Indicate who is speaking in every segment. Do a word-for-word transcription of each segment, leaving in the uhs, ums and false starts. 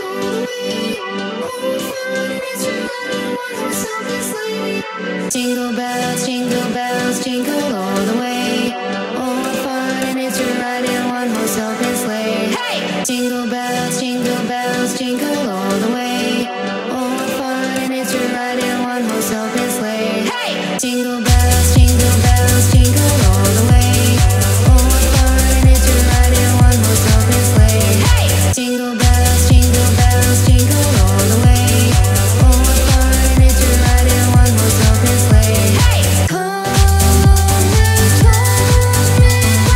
Speaker 1: Jingle bells, jingle bells, jingle all the way. Oh, what fun it is to ride in one horse open sleigh. Hey! Jingle bells, jingle bells, jingle all the way. Oh, what fun it is to ride in one horse open sleigh. Hey! Jingle bells, jingle bells, jingle all the way. Oh, what fun it is to ride in one horse open sleigh. Hey! Jingle bells, jingle bells, jingle all the way. Oh, what fun it is to ride in one horse open sleigh. Hey! Come and told me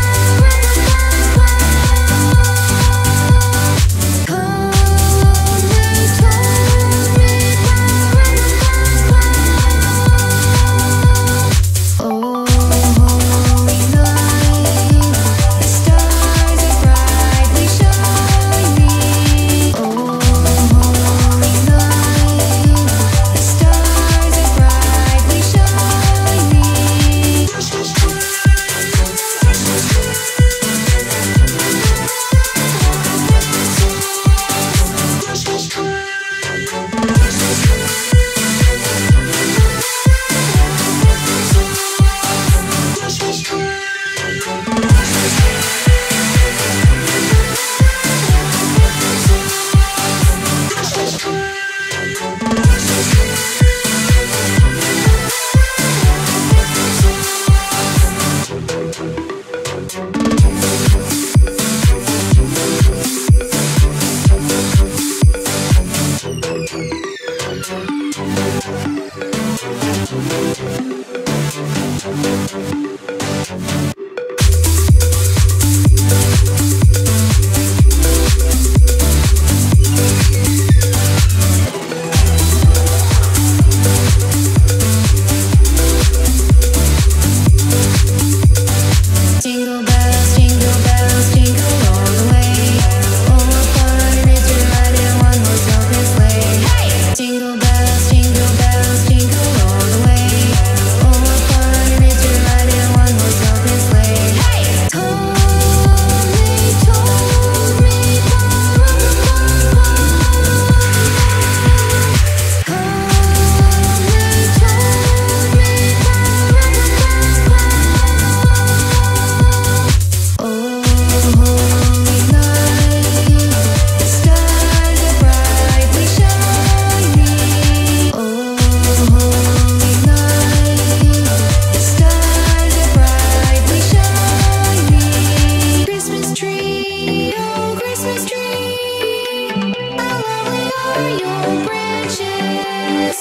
Speaker 1: Come and told me Oh, holy night, the stars are brightly shining. Oh, holy night, the stars are brightly shining. Jingle bells, jingle bells, jingle all the way. Oh, what fun it is to ride in one horse open sleigh. Hey! Jingle bells, jingle bells, jingle all the way. Oh, what fun it is to ride in one horse open sleigh. Hey! Come and told me Come and told me Oh, holy night, the stars are brightly shining. Oh, holy night, the stars are brightly shining. Christmas tree, oh Christmas tree, how lovely are your branches.